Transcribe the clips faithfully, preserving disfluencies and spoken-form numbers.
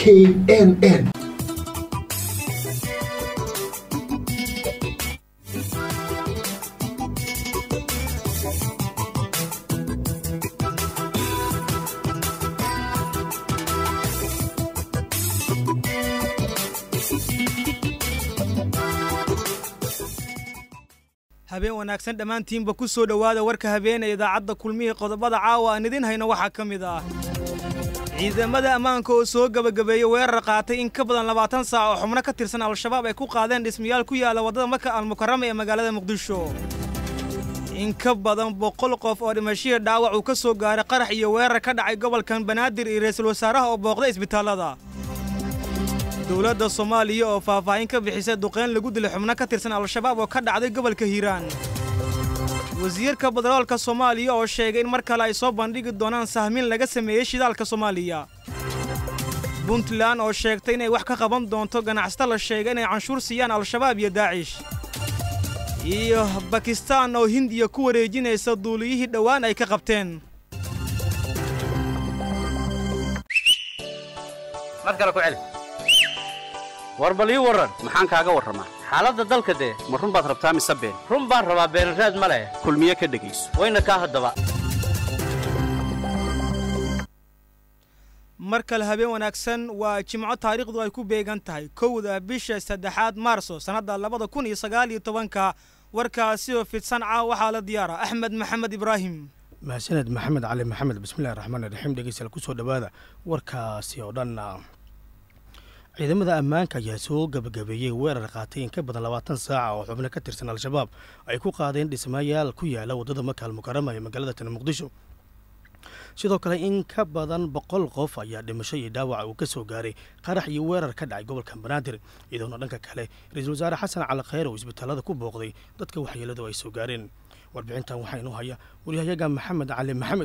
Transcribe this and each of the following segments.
K N N. habeen wanaagsan dhamaantiinba ku soo dhawaada warka habeenay idaacadda kulmiye qodobada caawa aan idin hayno waxa kamid ah ciidamada ammaanka oo soo gabagabeeyay weerar qaatay in ka badan labaatan saac oo xubno ka tirsan al-shabaab ay ku qaadeen dhismayaal ku yaala wadada Maka al-Mukarrama ee magaalada Muqdisho in ka badan boqol qof oo dhimasho dhaawac uu ka soo gaaray qarax iyo weerar ka dhacay gobolkan Banaadir iyo ra'iisul wasaaraha oo booqday isbitaalada dowladda Soomaaliya oo faahfaahin ka bixisay duqeyn lagu dilay xubno ka tirsan al-shabaab oo ka dhacday gobolka Hiiraan wasiirka batroolka Soomaaliya oo sheegay in mar kale ay soo bandhigi doonaan sahmin laga sameeyay shidaalka Soomaaliya Puntland oo sheegtay inay wax ka qaban doonto ganacsato la sheegay inay canshuur siiyaan al-shabaab iyo Daacish iyo Pakistan oo Hindiya ku wareejinaysa duuliyihii dhawaan ay ka qabteen markale ku celi warbali waran maxaan kaaga waramaa xaaladda dalka de ma run baad rabtaa mise been run baan rabaa beeraraad ma leh kulmiye ka dhageyso wayna ka hadaba markale habeen wanaagsan waa jimco taariikhdu ay ku beegan tahay kowda bisha saddexaad maarso sanada laba kun iyo sagaal iyo toban warkaasi oo fidsan caa waxa la diyaara Axmed Maxamed Ibrahim mahsanad Maxamed Ali Maxamed bismillaahir rahmaanir rahiim dhageysan ku soo dhawaada warkaasi oo dhan ciidamada ammaanka ayaa soo gabagabeeyay weerar qaatay in ka badan labaatan saac oo xubno ka tirsan al-shabaab ay ku qaadeen dhismayaal ku yaala wadada Maka al-Mukarrama ee magaalada Muqdisho sidoo kale in ka badan boqol qof ayaa dhimasho iyo dhaawac uu ka soo gaaray qarax iyo weerar ka dhacay gobolka Banaadir iyadoo dhanka kale ra'iisul wasaare Xasan Cali Khayr oo isbitaalada ku booqday dadka waxyeeladu ay soo gaareen warbixintan waxa inoo haya wariyaha Maxamed Ali Maxamed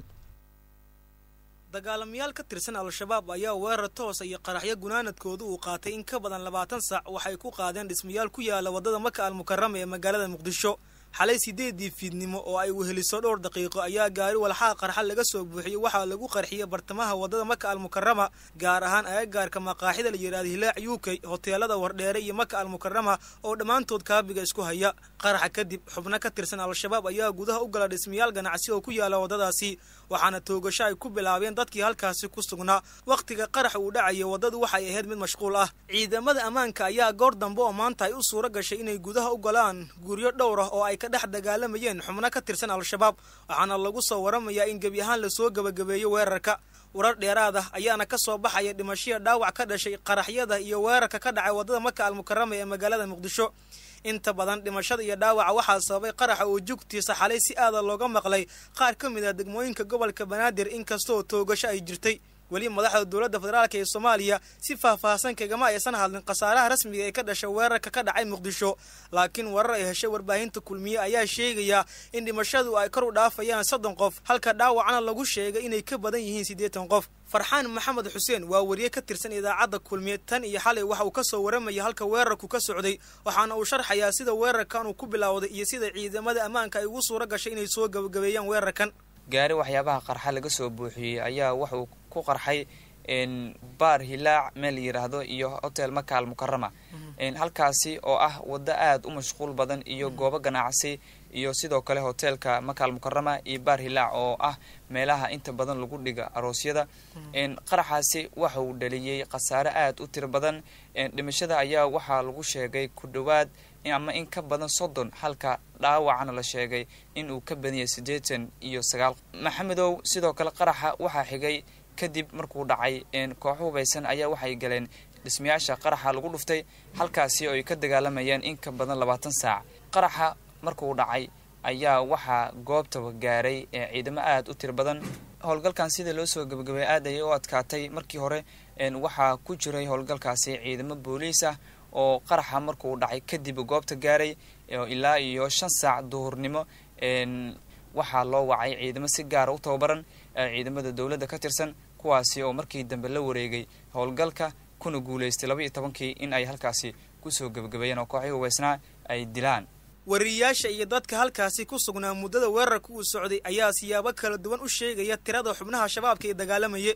dagaalamayaal ka tirsan al-shabaab ayaa weerar toos iyo qaraxyo gunaanadkoodu uu qaatay in ka badan labaatan saac waxay ku qaadeen dhismayaal ku yaala wadada Maka al-Mukarrama ee magaalada Muqdisho xalay sideedii fiidnimo oo ay weheliso dhowr daqiiqo ayaa gaari walxaa qarxa laga soo buuxiyay waxa lagu qarxiyay bartamaha wadada Maka al-Mukarrama gaar ahaan agagaarka maqaaxida la yiraahdo Hilaac U K hoteelada Wardheere iyo Maka al-Mukarrama oo dhamaantood kaabiga isku haya qaraxa kadib xubno ka tirsan al-shabaab ayaa gudaha u galay dhismayaal ganacsi oo ku yaala wadadaasi waxaana toogasho ay ku bilaabeen dadkii halkaasi ku sugnaa waqtiga qarax uu dhacay wadadu waxay ahayd mid mashquul ah ciidamada ammaanka ayaa goor dambe oo maanta ay u suura gashay inay gudaha u galaan guryo dhowr ah oo ay ka dhex dagaalamayeen xubno ka tirsan al-shabaab waxaana lagu soo waramayaa in gabi ahaan la soo gabagabeeyo weerarka warar dheeraad ah ayaana ka soo baxaya dhimasho dhaawac ka dhashay qaraxyada iyo weerarka ka dhacay wadada Maka al-Mukarrama ee magaalada Muqdisho inta badan dhimashada iyo dhaawaca waxa sababay qaraxa oo jugtiisa xalay si aad looga maqlay qaar ka mid ah degmooyinka gobolka Banaadir inkastoo toogasho ay jirtay wali madaxda dowladda federaalka ee Soomaaliya si faahfaahsan kaga ma aysan hadlin qasaaraha rasmiga ee ka dhashay weerarka ka dhacay Muqdisho laakiin warar ay heshay warbaahinta kulmiye ayaa sheegaya in dhimashadu ay kor u dhaafayaan soddon qof halka dhaawacna lagu sheegay inay ka badan yihiin siddeetan qof farxaan maxamed xuseen waa wariye ka tirsan idaacadda kulmiye tan iyo xalay waxa uu ka soo waramay halka weerarku ka socday waxaana uu sharxayaa sida weerarkan uu ku bilowday iyo sida ciidamada ammaanka ay ugu suura gashay inay soo gabagabeeyaan weerarkan gaari waxyaabaha qarxa laga soo buuxiyay ayaa wax uu ku qarxay in bar Hilaac meel yiraahdo iyo hotel Maka al-Mukarrama in halkaasi oo ah wada aad u mashquul badan iyo goobo ganacsi iyo sidoo kale hotelka Maka al-Mukarrama iyo bar Hilaac oo ah meelaha inta badan lagu dhiga aroosyada in qaraxaasi waxa uu dhaliyay qasaare aad u tir badan in dhimashada ayaa waxa lagu sheegay ku dhawaad ama in ka badan soddon halka dhaawacana la sheegay in uu ka badiyay siddeetan iyo sagaal maxamedow sidoo kale qaraxa waxa xigay kadib markuu dhacay in koox hubeysan ayaa waxay galeen dhismayaasha qaraxa lagu dhuftay halkaasi oo ay ka dagaalamayeen in ka badan labaatan saac qaraxa markuu dhacay ayaa waxa goobta gaaray ciidamo aad u tir badan howlgalkan sida loo soo gabagabay aad ay u adkaatay markii hore in waxa ku jiray howlgalkaasi ciidamo booliis ah oo qaraxa markuu dhacay kadib goobta gaaray ilaa iyo shan saac duhurnimo in waxa loo wacay ciidamo si gaar ah u tababaran ciidamada dawladda ka tirsan kuwaasi oo markii dambe la wareegay howlgalka kuna guuleystay laba iyo tobankii in ay halkaasi ku soo gabagabeeyeen oo kooxihii hubeysnaa ay dilaan wariyaasha iyo dadka halkaasi ku sugnaa muddada weerarka uu socday ayaa siyaabo kala duwan u sheegaya tirada xubnaha shabaabka ee dagaalamayay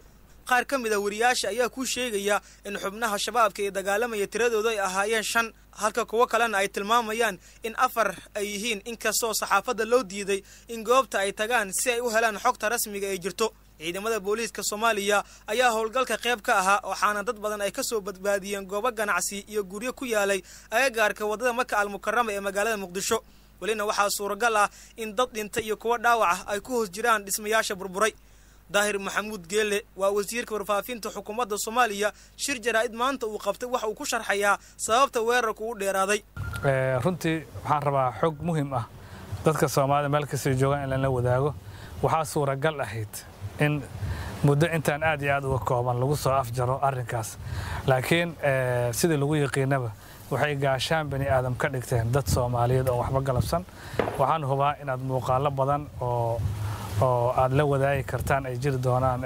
qaar ka mid a wariyaasha ayaa ku sheegaya in xubnaha shabaabka ee dagaalamaya tiradooda ay ahaayeen shan halka kuwo kalena ay tilmaamayaan in afar ay yihiin inkastoo saxaafadda loo diiday in goobta ay tagaan si ay u helaan xogta rasmiga ee jirto. ciidamada booliiska Soomaaliya ayaa howlgalka qayb ka ahaa waxaana dad badan ay ka soo badbaadiyeen goobo ganacsi iyo guryo ku yaalay agagaarka wadada Maka al-Mukarrama ee magaalada Muqdisho. walina waxaa suuragal ah in dad dhintay iyo kuwa dhaawac ah ay ku hoos jiraan dhismayaasha burburay. Daahir Maxamuud Geele waa wasiirka warfaafinta xukuumadda Soomaaliya shir jaraa'id maanta uu qabtay waxa uu ku sharxayaa sababta weerarku u dheeraaday. ee runtii waxaan rabaa xog muhiim ah dadka Soomaalida meel kasta joogan in la wadaago. waxaa suuragal ahayd in muddo intaan aad iyo aad uga kooban lagu soo afjaro arrinkaas laakiin sidii lagu yaqiinaba waxay gaashaan bani aadam ka dhigteen dad Soomaaliyeed oo waxba galabsan. waxaan hubaa inaad muuqaalo badan oo oo aad la wadaagi kartaan ay jiri doonaan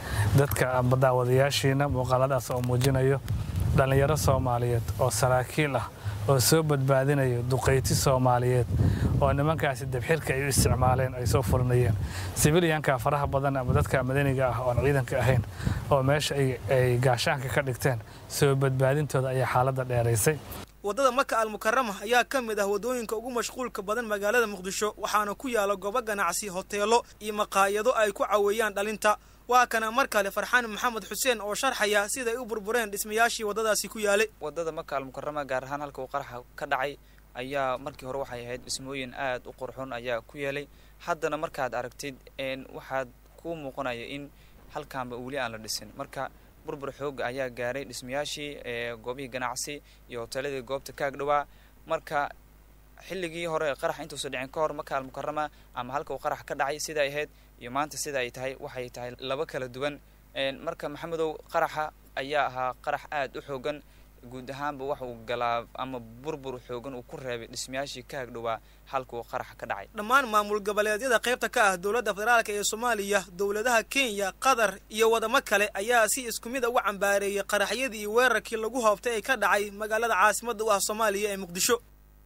dadka daawadayaashiina muuqaaladaas oo muujinayo dhalinyaro Soomaaliyeed oo saraakiil ah oo soo badbaadinayo duqeyti Soomaaliyeed oo nimankaasi dabxirka ay u isticmaaleen ay soo fulinayeen civilianka faraha badan ama dadka madaniga ah oo ciidanka ahayn oo meesha ay gaashaanka ka dhigteen soo badbaadintooda ayaa xaaladda dheeraysay. wadada Maka al-Mukarrama ayaa ka mid ah wadooyinka ugu mashquulka badan magaalada Muqdisho waxaana ku yaala goobo ganacsi hoteelo iyo maqaayado ay ku caawiyaan dhalinta. waa kana mar kale Farxaan Maxamed Xuseen oo sharxaya sida ay u burbureen dhismayaashii wadadaasi ku yaalay. wadada Maka al-Mukarrama gaar ahaan halka uu qaraxa ka dhacay ayaa markii hore waxay ahayd dhismooyin aad u qurxoon ayaa ku yeelay. haddana markaad aragtid een waxaad ku muuqanaya in halkaanba wali aan la dhisin. marka burbur xoog ayaa gaaray dhismayaashii ee goobihii ganacsi iyo hoteeladii goobta ka agdhawaa. marka xilligii hore qarax intuu soo dhicin ka hor Maka al-Mukarrama ama halka uu qarax ka dhacay sida ay ahayd iyo maanta sida ay tahay waxay tahay laba kala duwan. een marka Maxamedow qaraxa ayaa ahaa qarax aad u xoogan guud ahaanba wax uu galaa ama burbur xoogan uu ku reebay dhismayaashii ka agdhawaa halka uu qarax ka dhacay. dhammaan maamul goboleedyada qaybta ka ah dawladda federaalka ee Soomaaliya, dawladaha Kenya, Qatar iyo wadamo kale ayaa si isku mid ah u cambaareeyay qaraxyadii iyo weerarkii lagu hoobtay ay ka dhacay magaalada caasimadda u ah Soomaaliya ee Muqdisho.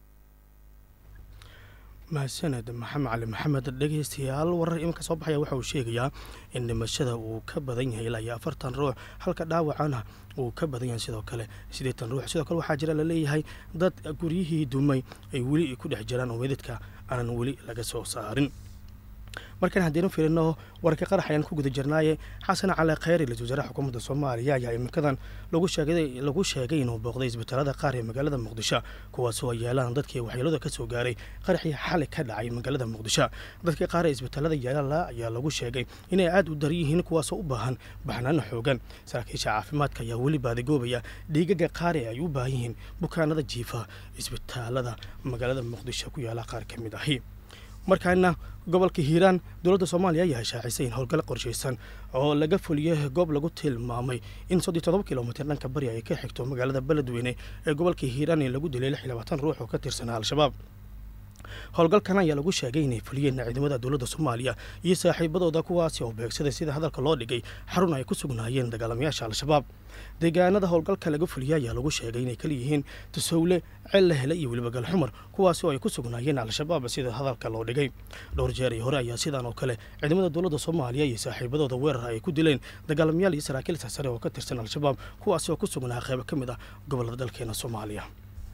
mahadsaned maxamed cali maxamed. dhegeystayaal warar iminka soo baxaya waxa uu sheegayaa in dhimashada uu ka badan yahay ilaa iyo afartan ruux halka dhaawacana uu ka badan yahay sidoo kale siddeetan ruux. sidoo kale waxaa jira la leeyahay dad guryihii dumay ay weli ku dhex jiraan oo meedadka aanan weli laga soo saarin. markaan haddaynu fiirino warka qarax ayaan ku guda jirnaaye xasan cali khayri ra-iisul wasaaraha xukuumadda Soomaaliya ayaa iminkadan lagu sheegay lagu sheegay inuu booqday isbitaalada qaar ee magaalada Muqdisho kuwaasoo ay yeelaan dadkii waxyeelada ka soo gaaray qaraxii xalay ka dhacay magaalada Muqdisho. dadka qaar ee isbitaalada yaala ayaa lagu sheegay inay aad u dar yihiin kuwaasoo u baahan baxnaan xoogan. saraakiisha caafimaadka ayaa weli baadigoobaya dhiigaga qaar ee ay u baahan yihiin bukaanada jiifa isbitaalada magaalada Muqdisho ku yaala qaar ka mid ahi. markaana gobolka Hiiraan dawladda Soomaaliya ayaa shaacisay in howlgal qorsheysan oo laga fuliyay goob lagu tilmaamay in soddon iyo toddoba kiiloomitir dhanka bari ay ka xigto magaalada Beledweyne ee gobolka Hiiraan ee lagu dilay lix iyo labaatan ruux oo ka tirsan al-shabaab. howlgalkan ayaa lagu sheegay inay fuliyeen ciidamada dawladda Soomaaliya iyo saaxiibadooda kuwaasi oo beegsaday sida hadalka loo dhigay xarun ay ku sugnaayeen dagaalamayaasha al-shabaab. deegaanada howlgalka laga fuliyay ayaa lagu sheegay inay kala yihiin Tusawle, Celle Hele iyo weliba Galxumar kuwaasi oo ay ku sugnaayeen al-shabaab sida hadalka loo dhigay. dhowr jeer hore ayaa sidaan oo kale ciidamada dawladda Soomaaliya iyo saaxiibadooda weerar ay ku dileen dagaalamayaal iyo saraakiil sare oo ka tirsan al-shabaab kuwaasi oo ku sugnaa qayb ka mid ah gobolada dalkeena Soomaaliya.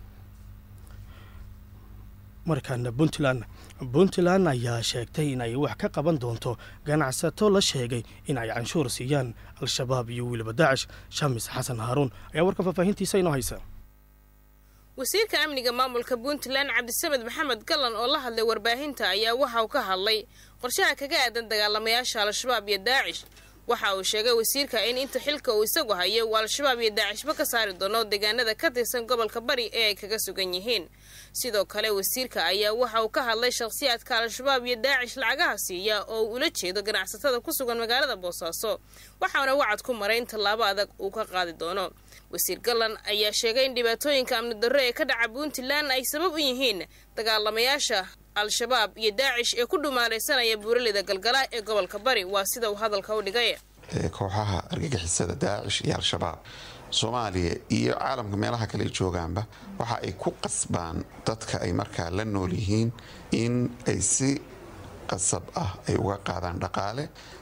markaana Puntland Puntland ayaa sheegtay in ay wax ka qaban doonto ganacsato la sheegay in ay canshuur siiyaan al-shabaab iyo weliba Daacish. Shamis Xasan Haaruun ayaa warka faafahintiisa inoo haysa. wasiirka amniga maamulka Puntland Cabdisamed Maxamed Galan oo la hadlay warbaahinta ayaa waxa uu ka hadlay qorshaha kaga aadan dagaalamayaasha al-shabaab iyo Daacish. waxa uu sheegay wasiirka in inta xilka uu isagu hayo al-shabaab iyo Daacishba ka saari doono deegaanada ka tirsan gobolka bari ee ay kaga sugan yihiin. sidoo kale wasiirka ayaa waxa uu ka hadlay shakhsiyaadka al-shabaab iyo Daacish lacagaha siiya oo ula jeedo ganacsatada ku sugan magaalada Boosaaso waxaana wacad ku maray in tallaabo adag uu ka qaadi doono. wasiir Galan ayaa sheegay in dhibaatooyinka amni darro ee ka dhaca Puntland ay sabab u yihiin dagaalamayaasha al-shabaab iyo Daacish ee ku dhumaaleysanaya buuraleyda galgala ee gobolka bari. waa sida uu hadalka u dhigay. kooxaha argagixisada Daacish iyo al-shabaab Soomaaliya iyo caalamka meelaha kale joogaanba waxa ay ku qasbaan dadka ay markaa la nool yihiin in ay si qasab ah ay uga qaadaan dhaqaale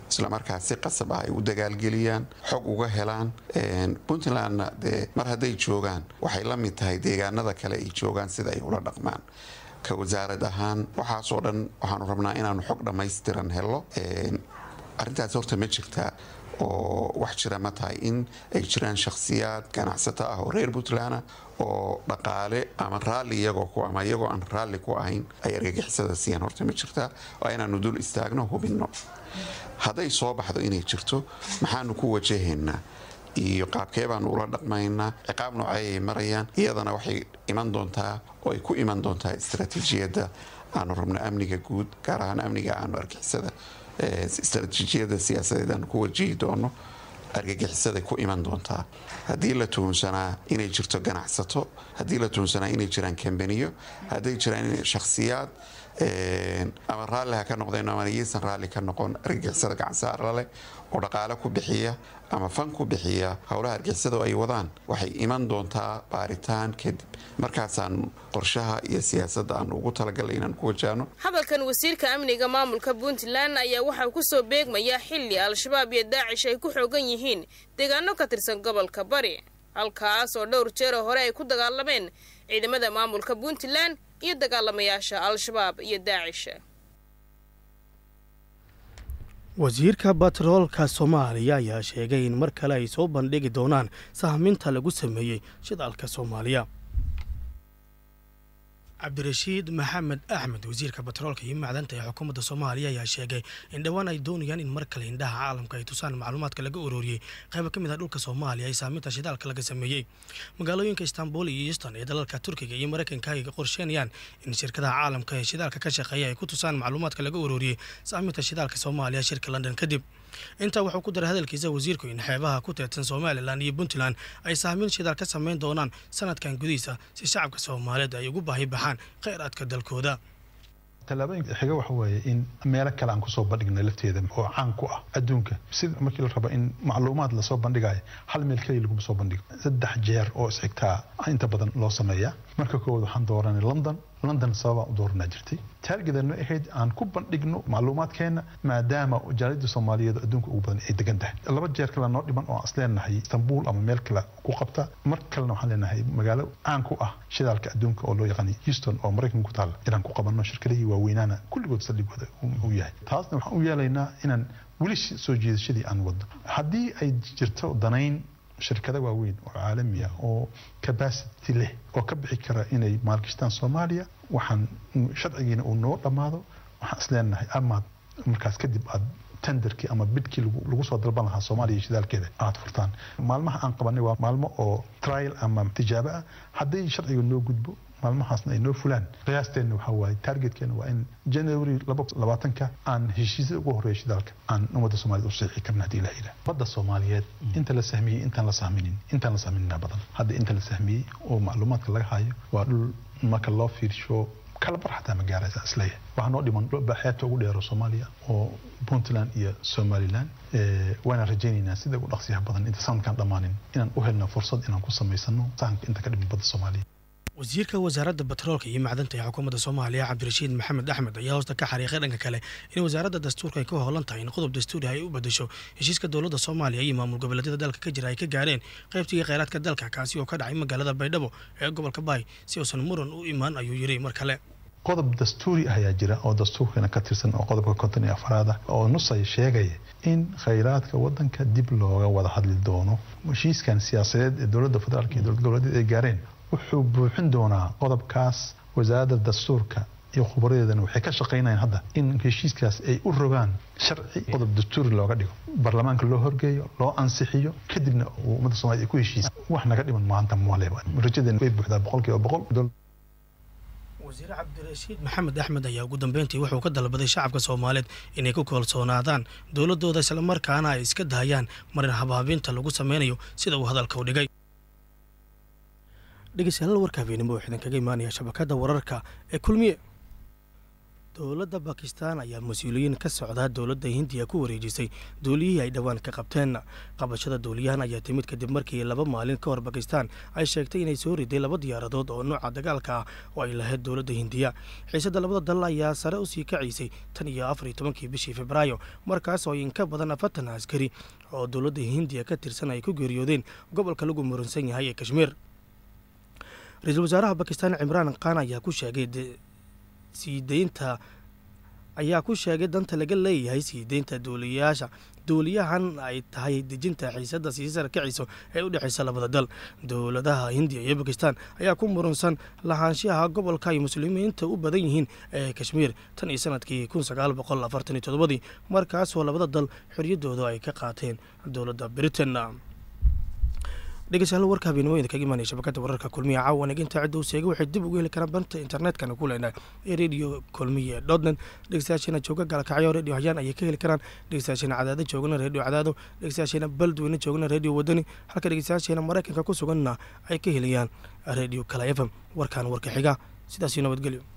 isla markaas si qasab ah ay u dagaalgeliyaan xog uga helaan puntlandna dee mar hadday joogaan waxay la mid tahay deegaanada kale ay joogaan sida ay ula dhaqmaan ka wasaarad ahaan waxaasoo dhan waxaanu rabnaa inaanu xog dhammaystiran helo arrintaas horta ma jirtaa oo wax jira ma tahay in ay jiraan shakhsiyaad ganacsato ah oo reer puntland oo dhaqaale ama raalli iyagoo ku ama iyagoo aan raalli ku ahayn ay argagixisada siiyaan horta ma jirtaa waa inaanu dul istaagno hubinno hadday soo baxdo inay jirto maxaanu ku wajahaynaa iyo qaabkee baanu ula dhaqmaynaa ciqaab noocay ay marayaan iyadana waxay iman doontaa oo ay ku iman doontaa istaraatiijiyadda aanu rabno amniga guud gaar ahaan amniga aanu argagixisada istaraatiijiyadda siyaasadeed aanu ku wajihi doono argagixisaday ku iman doontaa haddii la tuhunsanaa inay jirto ganacsato haddii la tuhunsanaa inay jiraan kambaniyo hadday jiraan shakhsiyaad ama raalli ha ka noqdeen ama yaysan raalli ka noqon argagixisada gacansaara leh oo dhaqaale ku bixiya ama fan ku bixiya howlaha argagixisada ay wadaan waxay iman doontaa baaritaan kadib markaasaan qorshaha iyo siyaasadda aan ugu talagalay inaan ku wajahno hadalkan wasiirka amniga maamulka puntland ayaa waxaa ku soo beegmaya xilli al-shabaab iyo daacish ay ku xoogan yihiin deegaano ka tirsan gobolka bari halkaas oo dhowr jeero hore ay ku dagaalameen ciidamada maamulka puntland iyo dagaalamayaasha al-shabaab iyo daacish wasiirka batroolka Soomaaliya ayaa sheegay in mar kale ay soo bandhigi doonaan sahminta lagu sameeyay shidaalka Soomaaliya cabdirashiid maxamed axmed wasiirka batroolka iyo macdanta ee xukuumadda Soomaaliya ayaa sheegay in dhawaan ay doonayaan in mar kale indhaha caalamka ay tusaan macluumaadka laga ururiyay qayb ka mid ah dhulka Soomaaliya ay sahminta shidaalka laga sameeyay magaalooyinka Istanbul iyo Istanbul ee dalalka Turkiga iyo Mareykanka ay qorsheynayaan in shirkadaha caalamka ee shidaalka ka shaqeeya ay ku tusaan macluumaadka laga ururiyay sahminta shidaalka Soomaaliya shirka London kadib inta wuxuu ku daray hadalkiisa wasiirku in xeebaha ku teedsan Somaliland iyo Puntland ay sahmin shidaal ka sameyn doonaan sanadkan gudihiisa si shacabka Soomaaliyeed ay ugu baahi baxaan kheyraadka dalkooda talaabooyinka xiga waxa weeye in meelo kale aan ku soo bandhigno lafteeda oo caan ku ah adduunka sida markii la rabo in macluumaad la soo bandhigayo hal meel kaliya lagu soo bandhigo saddex jeer oo isxigtaa inta badan loo sameeyaa marka koowaad waxaan dooranay London London sababa u dooranaa jirtay taargeedana ahayd aan ku bandhigno macluumaadkeena maadaama jaaliyadda Soomaaliyeed adduunka ugu badan ay degan tahay laba jeer kale noo dhiman oo asleenahay Istanbul ama meel kale ku qabta mar kalena waxaan leenahay magaalo caan ku ah shidaalka adduunka oo loo yaqaan Houston oo Mareykanka ku taal inaan ku qabanno shirkadihii waaweynana kulligood saldhigooda uu yahay taasna waxaan u yeelaynaa inaan weli soo jeedashadii aan wadno haddii ay jirto danayn shirkado waaweyn oo caalami ah oo capacity leh oo ka bixi kara inay maalgashtaan Soomaaliya waxaan sharcigiina uu noo dhamaado waxaan isleenahay ama markaas kadib aad tenderkii ama bidkii lagu soo dalban lahaa Soomaaliya shidaalkeeda aad furtaan maalmaha aan qabanay waa maalmo oo trial ama tijaabo ah haddii sharciga noo gudbo maalmahaasna ay noo fulaan qiyaasteena waxa waaye targetkeena waa in January labaatanka aan heshiis ugu horeeyay shidaalka aan ummadda Soomaaliyeed u saxiixi karna hadii la yiraahdo badda Soomaaliyeed inta la sahmiyay intaan la sahminin intaan la sahminina badan hadda inta la sahmiyay oo macluumaadka laga hayo waa dhul marka loo fiirsho kala barxata magaalada isleeyahay waxaan oo dhiman baaxeeta ugu dheer Soomaaliya oo Puntland iyo Somaliland ee waana rajaynaynaa sida ugu dhaqsiyaha badan inta sanadkan dhamaanin inaan u helno fursad inaan ku sameysano sahanka inta ka dhiman badda Soomaaliya wasiirka wasaaradda batroolka iyo macdanta ee xukuumadda Soomaaliya cabdirashiid maxamed axmed ayaa hoosta ka xariiqay dhanka kale in wasaaradda dastuurka ay ka howlan tahay in qodob dastuuri ay u bedesho heshiiska dowladda Soomaaliya iyo maamul goboleedyada dalka ka jira ay ka gaareen qaybtiga kheyraadka dalka kaasi oo ka dhacay magaalada Baydhabo ee gobolka Baay si uusan muran u imaan ayuu yiri mar kale qodob dastuuri ah ayaa jira oo dastuurkana ka tirsan oo qodobka konton iyo afraad ah oo nusay sheegay in kheyraadka wadanka dib looga wada hadli doono heshiiskan siyaasadeed ee dowladda federaalka iyo dowladda goboleedyada ay gaareen wuxuu buuxin doonaa qodobkaas wasaaradda dastuurka iyo khubaradeedana waxay ka shaqeynayaan hadda in heshiiskaas ay u rogaan sharci qodob dastuuri looga dhigo baarlamaanka loo horgeeyo loo ansixiyo kadibna ummadda Soomaaliyeed ay ku heshiis wax naga dhiman maanta maaleba rajadeena way buuxdaa boqolkiiba boqol wasiir cabdirashiid maxamed axmed ayaa ugu dambeyntii wuxuu ka dalbaday shacabka Soomaaliyeed inay ku kalsoonaadaan dowladooda isla markaana ay iska daayaan marin habaabinta lagu sameynayo sida uu hadalka u dhigay dhegeystayaal warka habeenimo waxaan kaga imaanaya shabakada wararka ee kulmiye dowladda bakistan ayaa mas-uuliyiin ka socda dowladda hindiya ku wareejisay duuliyihii ay dhowaan ka qabteen. qabashada duuliyahan ayaa timid kadib markii laba maalin ka hor bakistan ay sheegtay inay soo riday laba diyaaradood oo nooca dagaalka ah oo ay lahayd dowladda hindiya. xiisada labada dal ayaa sare usii kacaysay tan iyo afar iyo tobankii bishii febraayo, markaas oo in ka badan afartan askari oo dowladda hindiya ka tirsan ay ku geeriyoodeen gobolka lagu muransan yahay ee kashmiir. ra-iisul wasaaraha bakistan cimraan khan ayaa ku sheegay sii deynta ayaa ku sheegay danta laga leeyahay sii deynta duuliyaasha duuliyahan ay tahay dejinta xiisada sii sarkiciso ee u dhexaysa labada dal. dowladaha hindiya iyo bakistan ayaa ku muransan lahaanshaha gobolka ay muslimiinta u badan yihiin ee kashmiir tan iyo sanadkii kun sagaal boqol afartan iyo toddobadii, markaasoo labada dal xorriyadooda ay ka qaateen dowladda britain. dhegeystayaal warka habeenimooyinka kaga imaanaya shabakada wararka kulmiya caawan inta cidda uu sheegay waxay dib ugu heli karaan banta internetkana ku leenahay ee radio kulmiye dotnet. dhegeystayaasheena jooga gaalkacyo radio hayaan ayay ka heli karaan. dhegeystayaasheena cadaado joogana radio cadaado, dhegeystayaasheena beledweyne joogana radio wadani, halka dhegeystayaasheena maraykanka ku suganna ay ka helayaan radio kala f m. warkaan warka xiga sidaasi nabadgelyo.